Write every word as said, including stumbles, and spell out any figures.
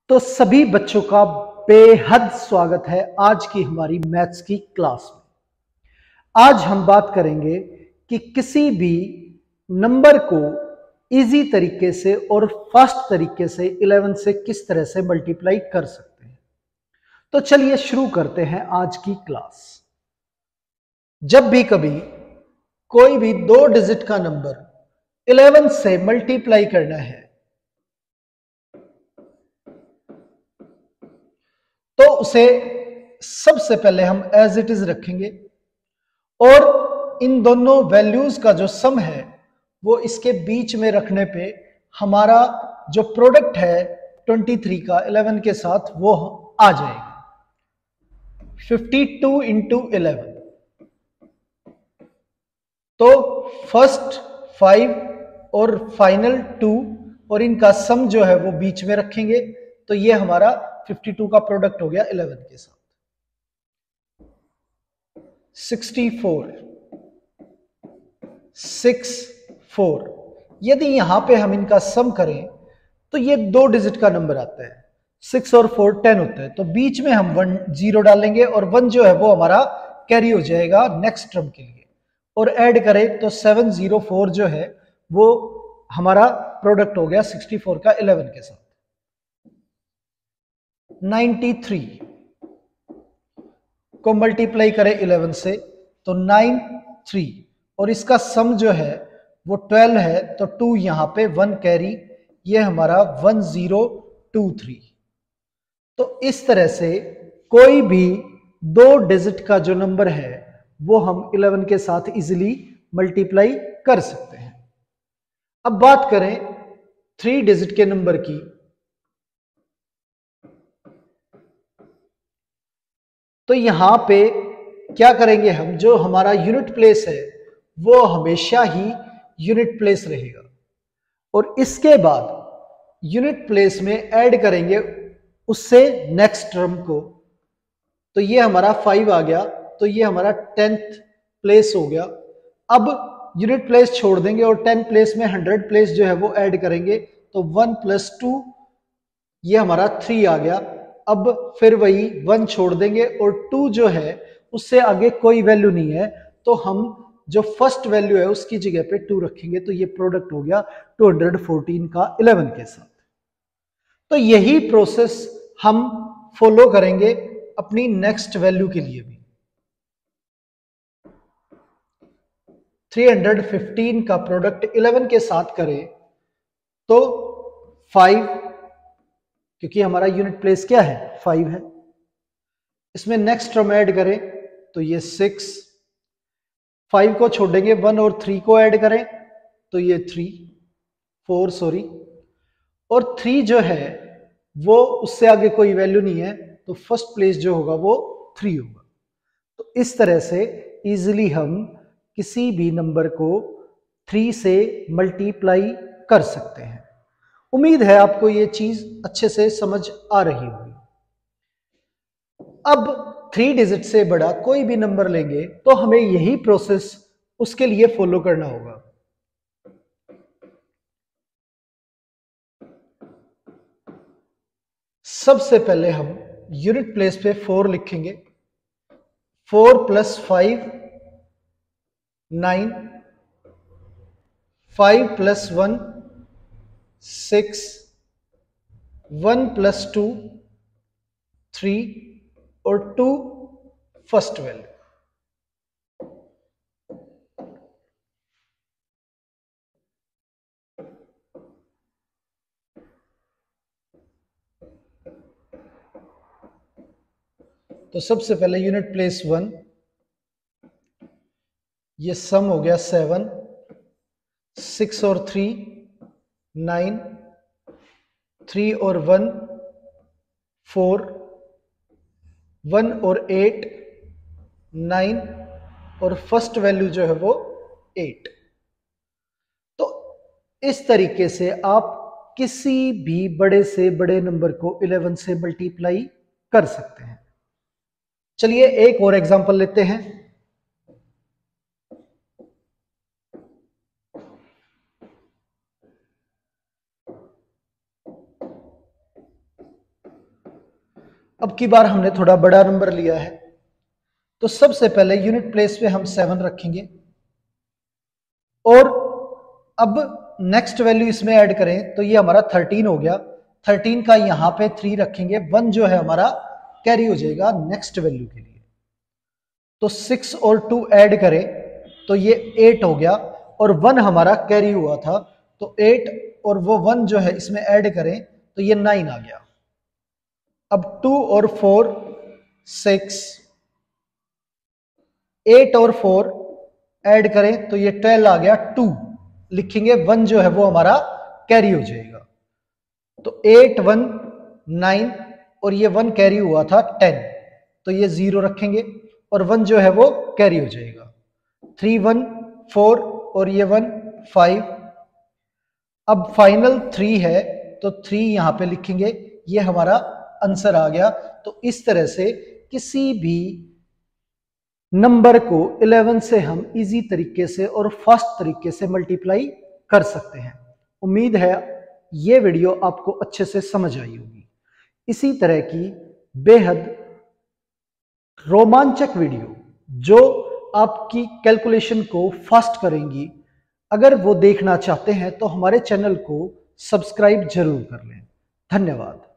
तो सभी बच्चों का बेहद स्वागत है आज की हमारी मैथ्स की क्लास में। आज हम बात करेंगे कि किसी भी नंबर को इजी तरीके से और फास्ट तरीके से इलेवन से किस तरह से मल्टीप्लाई कर सकते हैं। तो चलिए शुरू करते हैं आज की क्लास। जब भी कभी कोई भी दो डिजिट का नंबर इलेवन से मल्टीप्लाई करना है तो उसे सबसे पहले हम एज इट इज रखेंगे और इन दोनों वैल्यूज का जो सम है वो इसके बीच में रखने पे हमारा जो प्रोडक्ट है तेईस का इलेवन के साथ वो आ जाएगा। बावन इंटू इलेवन, तो फर्स्ट फाइव और फाइनल टू और इनका सम जो है वो बीच में रखेंगे तो ये हमारा बावन का प्रोडक्ट हो गया इलेवन के साथ। चौंसठ, सिक्स फोर, यदि यहां पे हम इनका सम करें तो ये दो डिजिट का नंबर आता है, सिक्स और फोर टेन होता है, तो बीच में हम वन जीरो डालेंगे और वन जो है वो हमारा कैरी हो जाएगा नेक्स्ट टर्म के लिए और ऐड करें तो सेवन जीरो फोर जो है वो हमारा प्रोडक्ट हो गया सिक्सटी फोर का इलेवन के साथ। नाइन्टी थ्री को मल्टीप्लाई करें इलेवन से तो नाइन थ्री और इसका सम जो है वो ट्वेल्व है तो टू यहां पे वन कैरी, ये हमारा वन जीरो टू थ्री। तो इस तरह से कोई भी दो डिजिट का जो नंबर है वो हम इलेवन के साथ इजीली मल्टीप्लाई कर सकते हैं। अब बात करें थ्री डिजिट के नंबर की, तो यहां पे क्या करेंगे हम, जो हमारा यूनिट प्लेस है वो हमेशा ही यूनिट प्लेस रहेगा और इसके बाद यूनिट प्लेस में ऐड करेंगे उससे नेक्स्ट टर्म को, तो ये हमारा फाइव आ गया तो ये हमारा टेंथ प्लेस हो गया। अब यूनिट प्लेस छोड़ देंगे और टेन प्लेस में हंड्रेड प्लेस जो है वो ऐड करेंगे तो वन प्लस टू ये हमारा थ्री आ गया। अब फिर वही वन छोड़ देंगे और टू जो है उससे आगे कोई वैल्यू नहीं है तो हम जो फर्स्ट वैल्यू है उसकी जगह पे टू रखेंगे तो ये प्रोडक्ट हो गया टू हंड्रेड फोर्टीन का इलेवन के साथ। तो यही प्रोसेस हम फॉलो करेंगे अपनी नेक्स्ट वैल्यू के लिए भी। थ्री हंड्रेड फिफ्टीन का प्रोडक्ट इलेवन के साथ करें तो फाइव, क्योंकि हमारा यूनिट प्लेस क्या है फाइव है, इसमें नेक्स्ट टर्म ऐड करें तो ये सिक्स, फाइव को छोड़ेंगे वन और थ्री को ऐड करें तो ये थ्री फोर सॉरी और थ्री जो है वो उससे आगे कोई वैल्यू नहीं है तो फर्स्ट प्लेस जो होगा वो थ्री होगा। तो इस तरह से इजीली हम किसी भी नंबर को थ्री से मल्टीप्लाई कर सकते हैं। उम्मीद है आपको ये चीज अच्छे से समझ आ रही होगी। अब थ्री डिजिट से बड़ा कोई भी नंबर लेंगे तो हमें यही प्रोसेस उसके लिए फॉलो करना होगा। सबसे पहले हम यूनिट प्लेस पे फोर लिखेंगे, four plus five nine, five plus one six, one plus two three और टू फर्स्ट वैल्यू। तो सबसे पहले यूनिट प्लेस वन, ये सम हो गया सेवन, सिक्स और थ्री नाइन, थ्री और वन फोर, वन और एट नाइन और फर्स्ट वैल्यू जो है वो एट। तो इस तरीके से आप किसी भी बड़े से बड़े नंबर को इलेवन से मल्टीप्लाई कर सकते हैं। चलिए एक और एग्जांपल लेते हैं। अब की बार हमने थोड़ा बड़ा नंबर लिया है, तो सबसे पहले यूनिट प्लेस पे हम सेवन रखेंगे और अब नेक्स्ट वैल्यू इसमें ऐड करें तो ये हमारा थर्टीन हो गया। थर्टीन का यहां पे थ्री रखेंगे, वन जो है हमारा कैरी हो जाएगा नेक्स्ट वैल्यू के लिए। तो सिक्स और टू ऐड करें तो ये एट हो गया और वन हमारा कैरी हुआ था, तो एट और वो वन जो है इसमें ऐड करें तो ये नाइन आ गया। अब टू और फोर सिक्स, एट और फोर ऐड करें तो ये ट्वेल्व आ गया। टू लिखेंगे, वन जो है वो हमारा कैरी हो जाएगा। तो एट वन नाइन और ये वन कैरी हुआ था टेन, तो ये जीरो रखेंगे और वन जो है वो कैरी हो जाएगा। थ्री वन फोर और ये वन फाइव। अब फाइनल थ्री है तो थ्री यहां पे लिखेंगे, ये हमारा आंसर आ गया। तो इस तरह से किसी भी नंबर को इलेवन से हम इजी तरीके से और फास्ट तरीके से मल्टीप्लाई कर सकते हैं। उम्मीद है ये वीडियो आपको अच्छे से समझ आई होगी। इसी तरह की बेहद रोमांचक वीडियो जो आपकी कैलकुलेशन को फास्ट करेंगी, अगर वो देखना चाहते हैं तो हमारे चैनल को सब्सक्राइब जरूर कर लें। धन्यवाद।